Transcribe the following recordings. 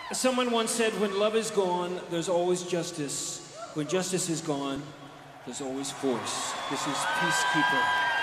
Someone once said, when love is gone, there's always justice. When justice is gone, there's always force. This is Peacekeeper.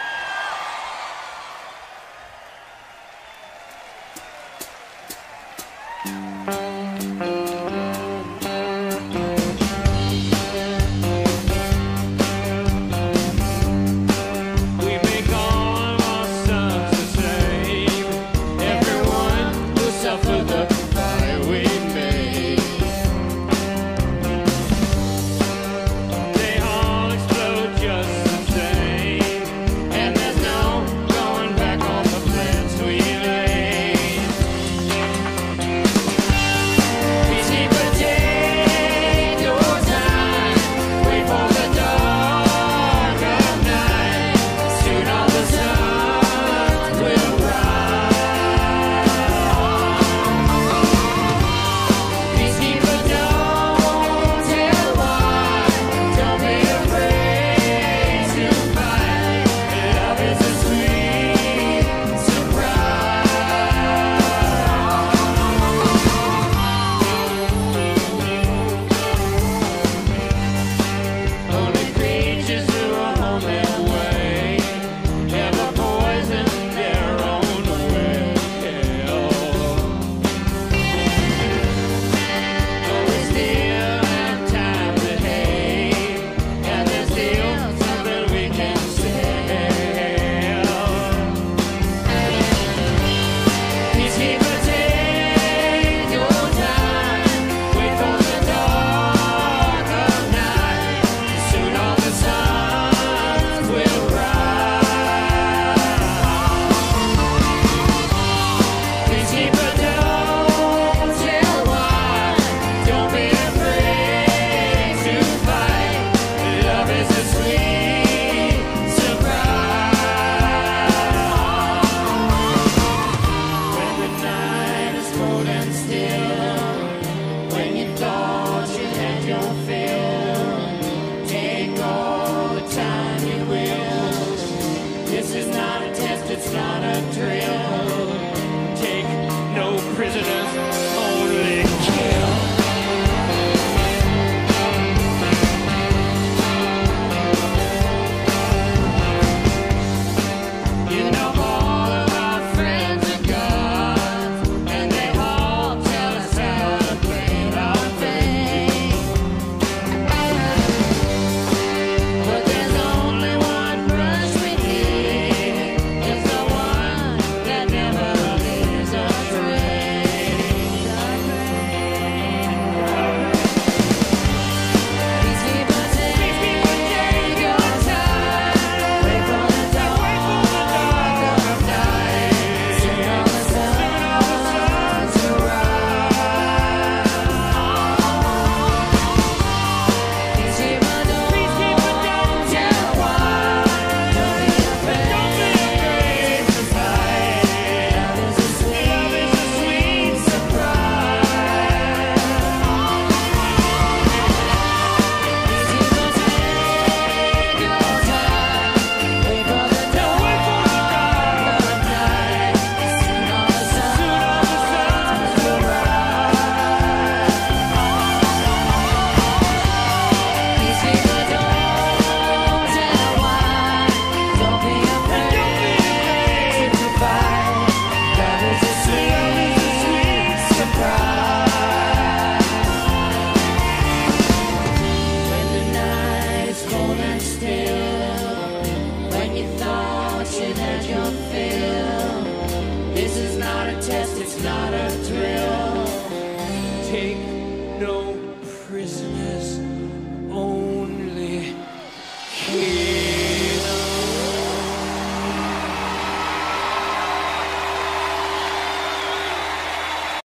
It's not a drill. Take no prisoners, only kill. You know all of our friends are gods, and they all tell us how to play our thing. But there's only one brush we need. It's the one that never leaves a trace. Peacekeeper, take your time. Wait for the dawn of night. Soon all the suns will rise. Peacekeeper, don't tell why. Don't be afraid to fight. Love is a sweet surprise. Peacekeeper, take your time. Wait for the dawn of night. Soon all the suns will rise. Peacekeeper, don't tell why. Don't be afraid to fight. Love is a sweet surprise. When the night is cold and still, when you thought you'd had your fill, this is not a test, it's not a drill. Take no